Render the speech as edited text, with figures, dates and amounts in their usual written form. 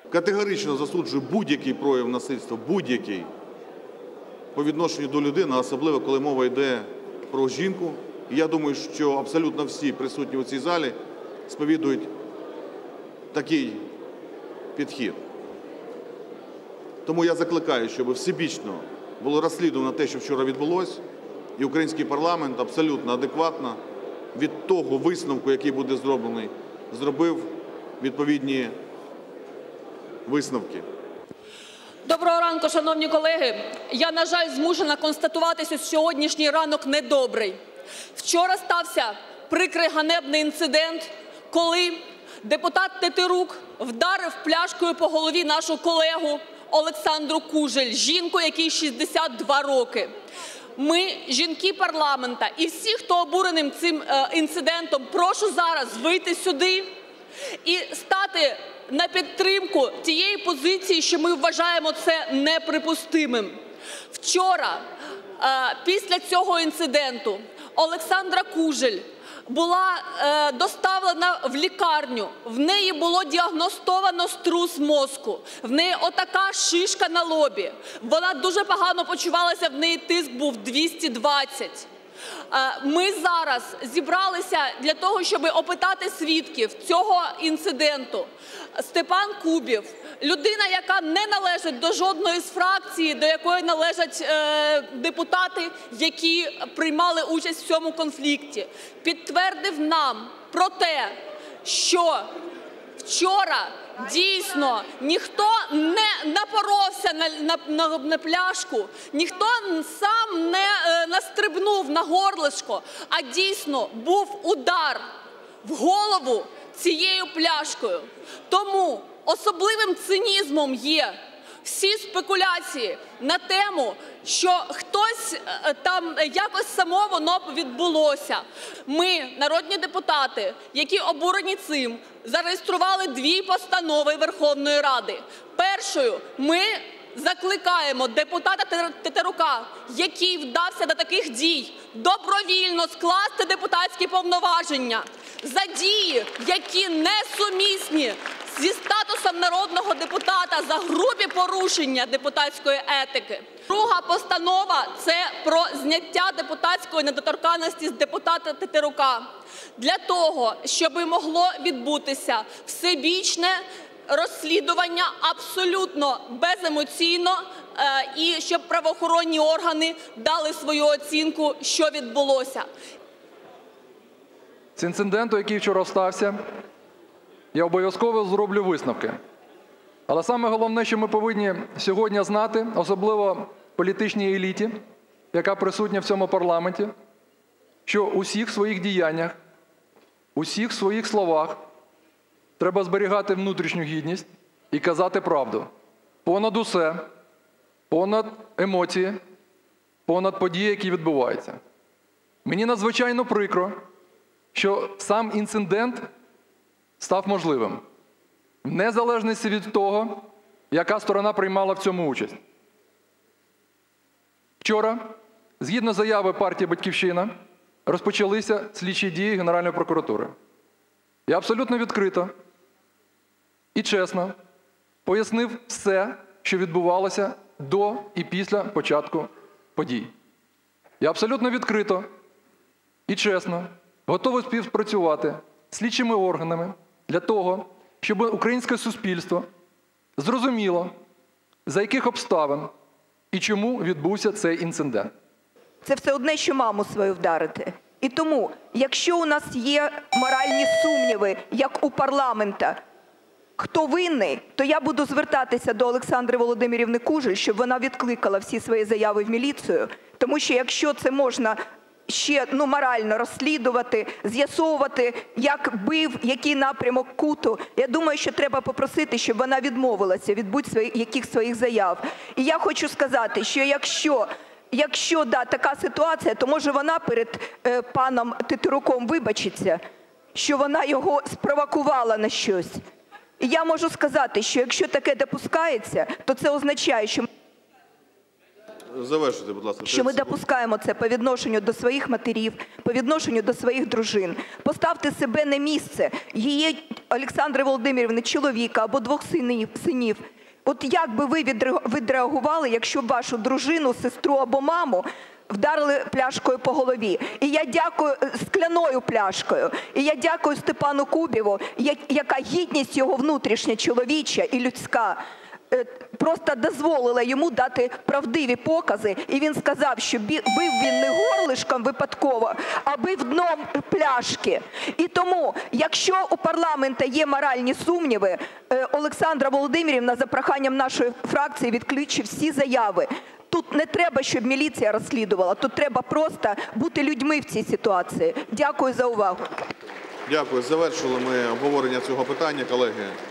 категорично засуджую будь-який прояв насильства, будь-який, по відношенню до людини, особливо коли мова йде про жінку. І я думаю, що абсолютно всі присутні у цій залі сповідують такий підхід. Тому я закликаю, щоб всебічно було розслідувано те, що вчора відбулося, і український парламент абсолютно адекватно від того висновку, який буде зроблений, зробив відповідні висновки. Доброго ранку, шановні колеги. Я, на жаль, змушена констатувати, що сьогоднішній ранок недобрий. Вчора стався прикрий ганебний інцидент, коли депутат Тетерук вдарив пляшкою по голові нашу колегу Олександру Кужель, жінку, якій 62 роки. Ми, жінки парламента, і всі, хто обуреним цим інцидентом, прошу зараз вийти сюди і стати на підтримку тієї позиції, що ми вважаємо це неприпустимим. Вчора, після цього інциденту, Олександра Кужель була доставлена в лікарню, в неї було діагностовано струс мозку, в неї отака шишка на лобі, вона дуже погано почувалася, в неї тиск був 220. Ми зараз зібралися для того, щоб опитати свідків цього інциденту. Степан Кубів, людина, яка не належить до жодної з фракцій, до якої належать депутати, які приймали участь в цьому конфлікті, підтвердив нам про те, що вчора дійсно ніхто не напоровся на пляшку, ніхто сам не настрибнув на горлишко, а дійсно був удар в голову цією пляшкою. Тому особливим цинізмом є всі спекуляції на тему, що хтось там якось само воно відбулося. Ми, народні депутати, які обурені цим, зареєстрували 2 постанови Верховної Ради. Першою ми закликаємо депутата Тетерука, який вдався до таких дій, добровільно скласти депутатські повноваження за дії, які несумісні зі статусом народного депутата, за грубі порушення депутатської етики. Друга постанова – це про зняття депутатської недоторканності з депутата Тетерука. Для того, щоб могло відбутися всебічне розслідування абсолютно беземоційно і щоб правоохоронні органи дали свою оцінку, що відбулося. З інциденту, який вчора стався, я обов'язково зроблю висновки. Але саме головне, що ми повинні сьогодні знати, особливо політичній еліті, яка присутня в цьому парламенті, що у всіх своїх діяннях, у всіх своїх словах треба зберігати внутрішню гідність і казати правду. Понад усе, понад емоції, понад події, які відбуваються. Мені надзвичайно прикро, що сам інцидент став можливим, в незалежності від того, яка сторона приймала в цьому участь. Вчора, згідно заяви партії «Батьківщина», розпочалися слідчі дії Генеральної прокуратури. Я абсолютно відкрито і чесно пояснив все, що відбувалося до і після початку подій. Я абсолютно відкрито і чесно готовий співпрацювати з слідчими органами для того, щоб українське суспільство зрозуміло, за яких обставин і чому відбувся цей інцидент. Це все одне, що маму свою вдарити. І тому, якщо у нас є моральні сумніви, як у парламента, хто винний, то я буду звертатися до Олександри Володимирівни Кужель, щоб вона відкликала всі свої заяви в міліцію, тому що якщо це можна ще морально розслідувати, з'ясовувати, як бив, який напрямок куту, я думаю, що треба попросити, щоб вона відмовилася від будь-яких своїх заяв. І я хочу сказати, що якщо така ситуація, то може вона перед паном Тетеруком вибачиться, що вона його спровокувала на щось. І я можу сказати, що якщо таке допускається, то це означає, що... Завершуйте, будь ласка. Що ми 30 секунд. допускаємо це по відношенню до своїх матерів, по відношенню до своїх дружин. Поставте себе на місце її, Олександри Володимирівни, чоловіка або двох синів. От як би ви відреагували, якщо б вашу дружину, сестру або маму вдарили пляшкою по голові? І я дякую, скляною пляшкою. І я дякую Степану Кубіву, яка гідність його внутрішня, чоловіча і людська, просто дозволила йому дати правдиві покази. І він сказав, що бив він не горлишком випадково, а бив дном пляшки. І тому, якщо у парламенту є моральні сумніви, Олександра Володимирівна за проханням нашої фракції відключить всі заяви. Тут не треба, щоб міліція розслідувала, тут треба просто бути людьми в цій ситуації. Дякую за увагу. Дякую. Завершили ми обговорення цього питання, колеги.